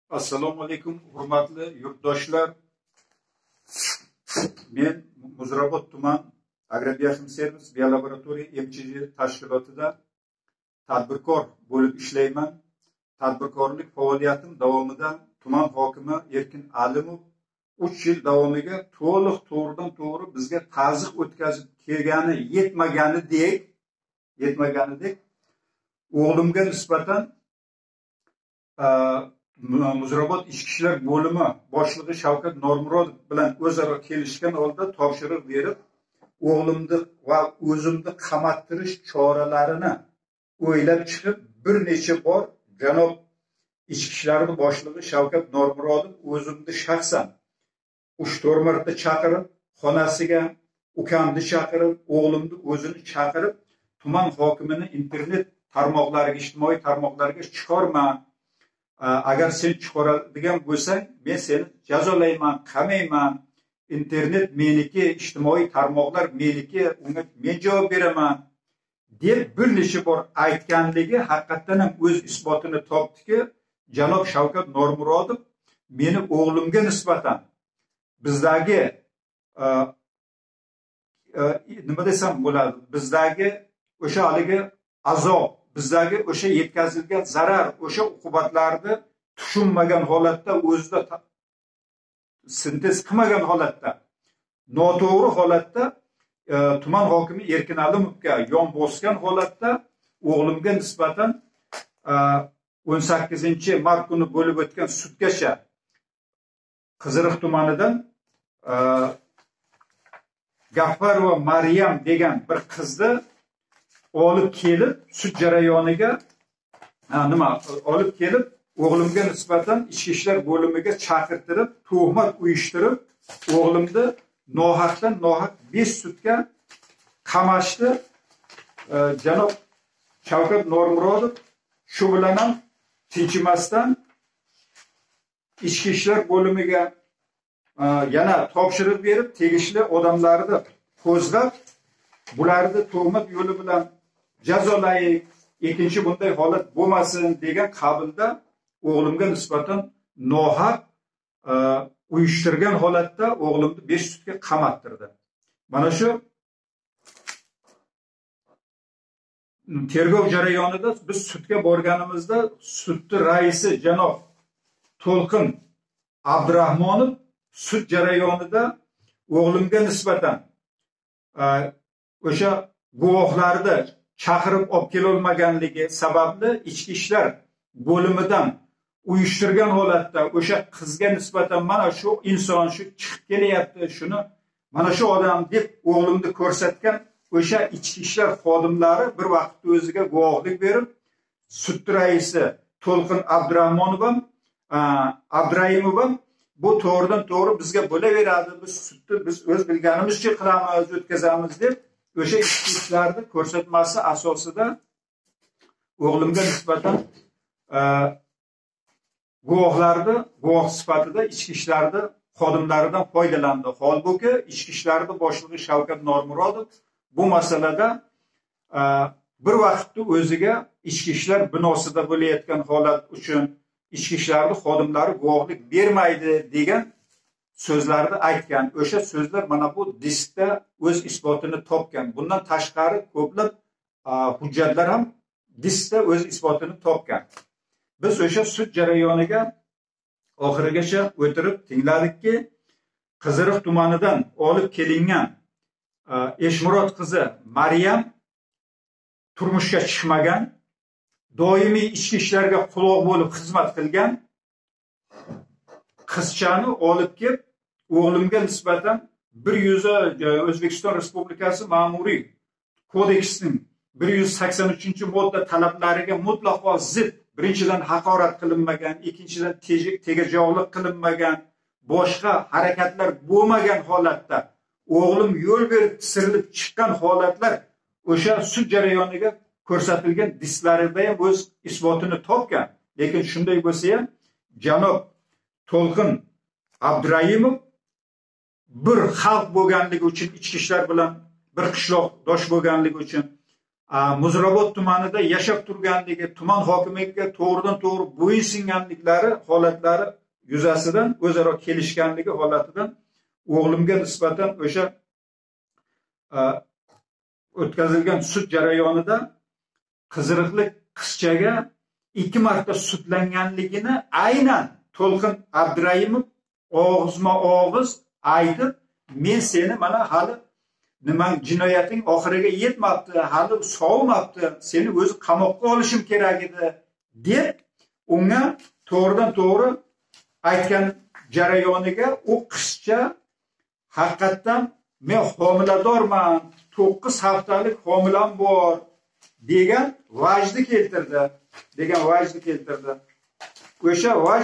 Assalomu alaykum, hurmatli yurtdoshlar. Men Muzrabot tuman Agrobioxim servis biolaboratoriya MCH tashkilotida tadbirkor bo'lib ishlayman. Tadbirkorlik faoliyatim davomida tuman hokimi Erkin Alimov 3 yil davomiga to'liq to'g'ridan to'g'ri bizga ta'ziq o'tkazib kelgani yetmaganidek o'g'limga nisbatan Muzrabot Ichki ishlar bo'limi boshlig'i Shavkat Normurodov bilan o'zaro kelishgan holda topshiriq berib, o'g'limni va o'zimni qamatirish choralarini o'ylab chiqib, bir necha bor janob Ichki ishlar boshlig'i Shavkat Normurodov o'zimni shaxsan 3-4 marta chaqirib, xonasiga ukamni chaqirib, o'g'limni o'zini chaqirib, tuman hokimini internet tarmoqlariga, ijtimoiy tarmoqlarga chiqarma. Agar sen chiqaradigan bo'lsang, men seni jazolayman, qamayman. Internet meniki, ijtimoiy tarmoqlar meniki, unga men javob beraman deb bir necha bor aytganligi haqiqatan ham o'z isbotini topdiki, janob Shavkat Normurodov meni o'g'limga nisbatan bizdagi nima desam bo'ladi, bizdagi o'sha haligi azob, bizdagi o'sha yetkazilgan zarar, o'sha uqubatlarni tushunmagan holatda, o'zida sintez qilmagan holatda, noto'g'ri holatda tuman hokimi Erkin Alimovga yon bosgan holatda o'g'limga nisbatan 18-mart kuni bo'lib o'tgan sudgacha Qiziriq tumanidan Gaffarova Maryam degan bir qizni olib kelib, sud jarayoniga olib kelib, o'g'limga nisbatan ichki ishlar bo'limiga chaqirtirib, tuhmat uyushtirib, o'g'limni nohaqdan nohaq 5 sudga qamashdi. Janob Shavkat Normurodov shu bilan ham tinchimasdan ichki ishlar bo'limiga yana topshiriq berib, tegishli odamlarni qo'zg'ab, bularni tuhmat yo'li bilan jazolaylik, ikkinchi bunday holat bo'lmasin degan qabilda o'g'limga nisbatan nohaq uyushtirgan holatda o'g'limni 5 sudga qamattirdi. Mana shu tergov jarayonida biz sudga borganimizda sudni raisi janob To'lqin Abdurahmonov sud jarayonida o'g'limga nisbatan o'sha guvohlarni chaqirib olib kelolmaganligi sababli ichki ishlar bo'limidan uyushtirgan holatda o'sha qizga nisbatan mana shu inson shu chiqib kelyapti, shuni mana shu odam deb o'g'limni ko'rsatgan o'sha ichki ishlar xodimlari bir vaqtda o'ziga guvohlik berib, sud raisi To'lqin Abdurahmonov ham Abduraimov ham bu to'g'ridan to'g'ri bizga bo'laveradi, biz sudni biz o'z bilganimizcha qilamiz, o'tkazamiz deb o'sha ichki ishlarni ko'rsatmasi asosida o'g'limga nisbatan guvoh sifatida ichki ishlarni xodimlaridan foydalandi. Holbuki ichki ishlarni boshlig'i Shavkat Normurodov bu masalada bir vaqtda o'ziga ichki ishlar binosida bo'layotgan holat uchun ichki ishlarni xodimlari guvohlik bermaydi degan so'zlarni aytgan. O'sha so'zlar mana bu diskda o'z isbotini topgan. Bundan tashqari ko'plab hujjatlar ham diskda o'z isbotini topgan. Biz o'sha sud jarayoniga oxirigacha o'tirib tingladikki, Qiziriq tumanidan olib kelingan Eshmurod qizi Maryam turmushga chiqmagan, doimiy ichki ishlarga quloq bo'lib xizmat qilgan qizchani olib kelib o'g'limga nisbatan 100 O'zbekiston Respublikasi Ma'muriy kodeksining 183-modda talablariga mutlaqo zid, birinchidan haqorat qilinmagan, ikkinchidan tegajog'lik qilinmagan, boshqa harakatlar bo'lmagan holatda o'g'lim yo'l berib tisilib chiqqan holatlar o'sha sud jarayoniga ko'rsatilgan disklarida ham o'z isbotini topgan. Lekin shunday bo'lsa ham janob To'lqin Abduraimov bir xalq bo'lganligi uchun, ichki ishlar bilan bir qishloqdosh bo'lganligi uchun, Muzrabot tumanida yashab turganligi, tuman hokimiga to'g'ridan-to'g'ri bo'ysunganliklari holatlari yuzasidan o'zaro kelishganligi holatidan o'g'limga nisbatan o'sha o'tkazilgan sud jarayonida qiziriqli qizchaga 2 marta sudlanganligini aynan To'lqin Abdurayimov og'izma-og'iz aytib, men seni mana hali nima jinoyating oxiriga yetmabdi, hali sovmabdi, seni o'zi qamoqqa olishim kerak edi deb unga to'g'ridan-to'g'ri aytgan jarayoniga u qizcha haqiqatdan men homiladorman, 9 haftalik homilam bor degan vajni keltirdi. O'sha vaj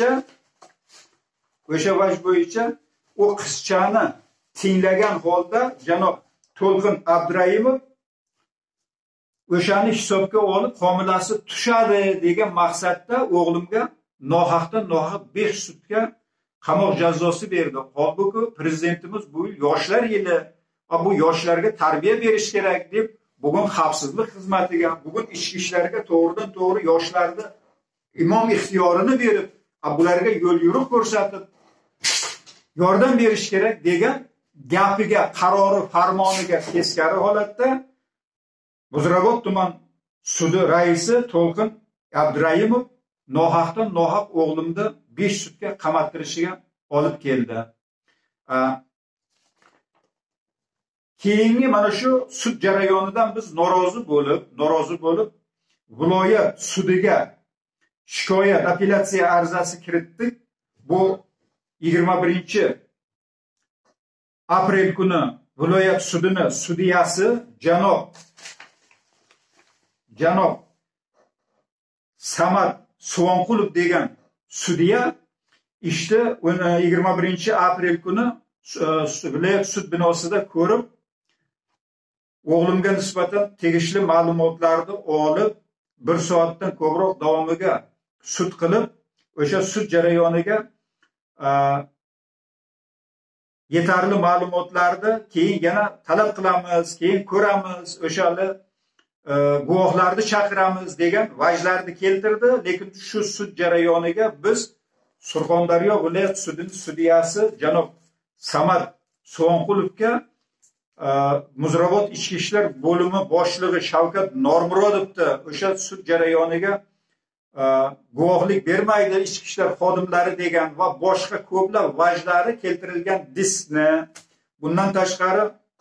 bo'yicha o qizchani tinglagan holda janob To'lqin Abdurayimov o'shani hisobga olib homilasi tushadi degan maqsadda o'g'limga nohaqdan nohaq 5 sutka qamoq jazosi berdi. Holbuki prezidentimiz bu yoshlar yili, bu yoshlarga tarbiya berish kerak deb bugun xavfsizlik xizmatiga, bugun ichki ishlarga to'g'ridan-to'g'ri yoshlarni imom ixtiyorini berib, bularga yo'l yo'riq ko'rsatib yordam berish kerak degan gapiga, qarori, farmoniga teskari holatda Muzrabot tuman sudi raisi To'lqin Abdurayimov nohaqdan nohaq o'g'limni 5 sutka qamattirishiga olib keldi. Keyingi mana shu sud jarayonidan biz norozi bo'lib viloyat sudiga shikoyat apellyatsiya arizasi kiritdik. Bu 21 aprel kuni viloyat sudini sudiyasi janob Samad Suvonqulov degan sudya işte 21 aprel kuni viloyat sud binosida ko'rib, o'g'limga nisbatan tegishli ma'lumotlarni olib 1 soatdan ko'proq davomiga sud qilib, o'sha sud jarayoniga yetarli ma'lumotlarni keyin yana talab qilamiz, keyin ko'ramiz, o'shali guvohlarni chaqiramiz degan vajlarni keltirdi. Lekin shu sud jarayoniga biz Surxondaryo viloyat sudining sudiyasi janob Samad Suvonqulovga Muzrabot ichki ishlar bo'limi boshlig'i Shavkat Normurodovni o'sha sud jarayoniga guvohlik bermaydi ichki ishlar xodimlari degan va boshqa ko'plab vajlari keltirilgan diskni, bundan tashqari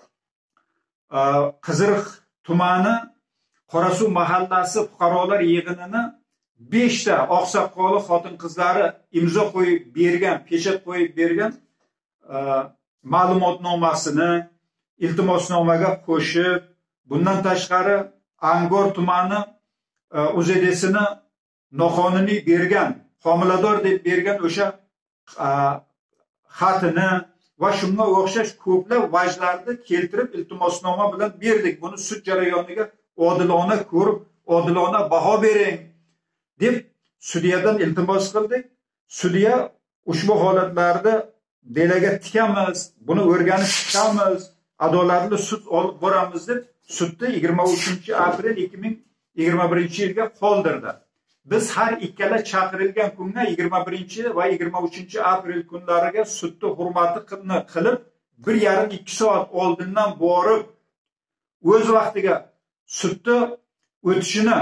Qiziriq tumani Qorasuv mahallasi fuqarolar yig'inini 5 ta oqsoqoli xotin-qizlari imzo qo'yib bergan, pechat qo'yib bergan ma'lumotnomasini iltimosnomaga qo'shib, bundan tashqari Angor tumani UZDsini noqonuniy bergan, homilador deb bergan o'sha xatini va shunga o'xshash ko'plab vajlarni keltirib iltimosnoma bilan berdik. Buni sud jarayoniga odilona ko'rib, odilona baho bering deb sudyadan iltimos qildik. Sudya ushbu holatlarda belaga tikamiz, buni o'rganib chiqamiz, adolatli sud olib boramiz deb sudni 23 aprel 2021 yilga qoldirdi. Biz har ikkala chaqirilgan kunga 21 va 23 aprel kunlariga sudni hurmati qilib 1,5-2 soat oldindan borib o'z vaqtiga sudni o'tishini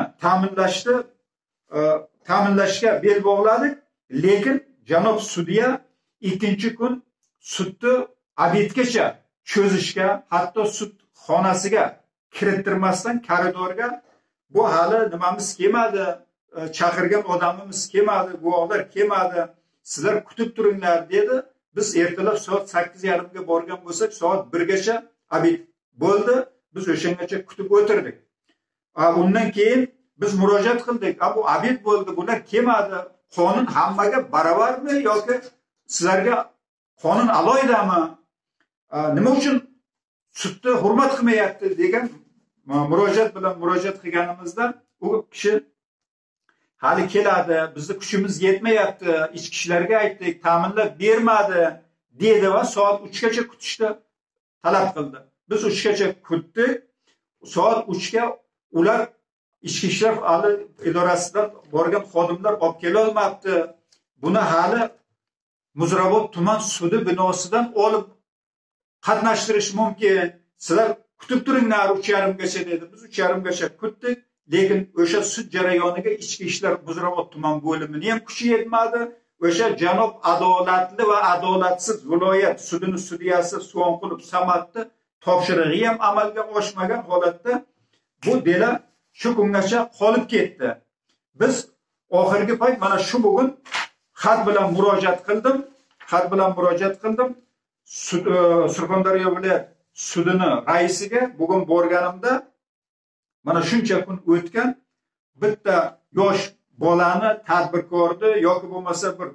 ta'minlashga bel bog'ladik. Lekin janob sudya 2-kun sudni obedgacha cho'zishga, hatto sud xonasiga kirittirmasdan koridorga bu hali nimamiz kelmadi, chaqirgan odamimiz kelmadi, guvohlar kelmadi, sizlar kutib turinglar dedi. Biz ertalab soat 8:30 ga borgan bo'lsak, soat 1 gacha obed bo'ldi. Biz o'shangacha kutib o'tirdik. Undan keyin biz murojaat qildik. Bu obed bo'ldi, bular kelmadi. Qonun hammaga barobarmi yoki sizlarga qonun aloydami? Nima uchun sudni hurmat qilmayapti degan murojaat bilan murojaat qilganimizda u kishi hali keladi, bizni kuchimiz yetmayapti, ichki ishlarga aytdik, ta'minlab bermadi dedi va soat 3 gacha kutishni talab qildi. Biz 3 gacha kutdik. Soat 3 ga ular ichki ishlar idorasidan borgan xodimlar olib kela olmabdi. Buni hali Muzrabot tuman sudi binosidan olib qatnashtirish mumkin. Sizlar kutib turinglar 3:30gacha dedi. Biz 3:30gacha kutdik. Lekin o'sha sud jarayoniga ichki ishlar Muzrabot tuman bo'limini ham kuchi yetmadi. O'sha janob adolatli va adolatsiz viloyat sudining sudiyasi Suvanqulov Samatni topshirig'i ham amalga oshmagan holatda bu dela shu kungacha qolib ketdi. Biz oxirgi payt mana shu bugun xat bilan murojaat qildim. Surxondaryo viloyat sudini raisiga bugun borganimda mana shuncha kun o'tgan bitta yosh bolani tadbirkorni yoki bo'lmasa bir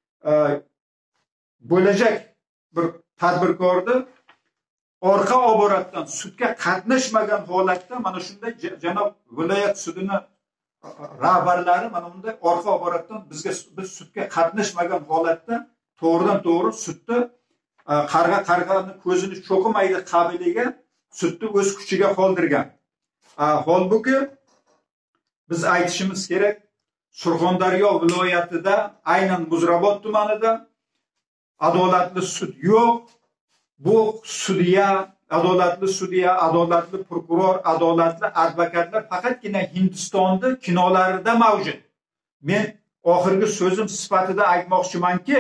bo'lajak bir tadbirkorni orqa oboratdan sudga qatnashmagan holatda mana shunday janob viloyat sudini rahbarlari mana bunday orqa oboratdan biz sudga qatnashmagan holatda to'g'ridan to'g'ri sudni qarg'ani ko'zini cho'qimaydi qabiliga sudni o'z kuchiga qoldirgan. Holbuki biz aytishimiz kerak, Surxondaryo viloyatida, aynan Muzrabot tumanida adolatli sud yo'q. Bu adolatli sudya, adolatli prokuror, adolatli advokatlar faqatgina Hindistonda kinolarida mavjud. Men oxirgi so'zim sifatida aytmoqchimanki,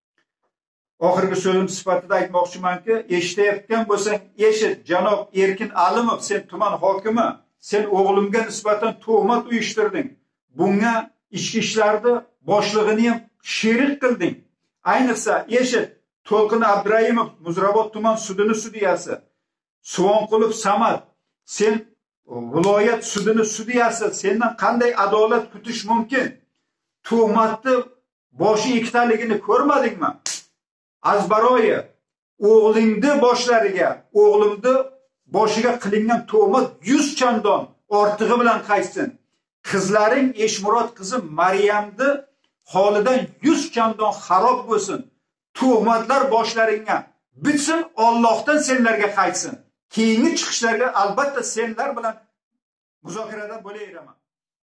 eshitayotgan bo'lsang, eshit, janob Erkin Alimov, sen tuman hokimi, sen o'g'limga nisbatan tuhmat uyushtirding. Bunga ichki ishlarni boshlig'ini ham sherik qilding. Ayniqsa eshit, To'lqin Abdurayimov, Muzrabot tuman sudining sudiyasi, Suvanqulov Samat, sen viloyat sudining sudiyasi, sendan qanday adolat kutish mumkin? Tuhmatni boshi ikkitaligini ko'rmadingmi? Azbaroyi, o'g'lingni boshlariga, o'g'limni boshiga qilingan tuhmat 100 chandon ortig'i bilan qaytsin. Qizlaring Eshmurod qizi Maryamni holidan 100 chandon xarob bo'lsin. Tuhmatlar boshlaringga bitsin, Allohdan senlarga qaytsin. Keyingi chiqishlarga albatta senlar bilan muzokarada bo'layveraman.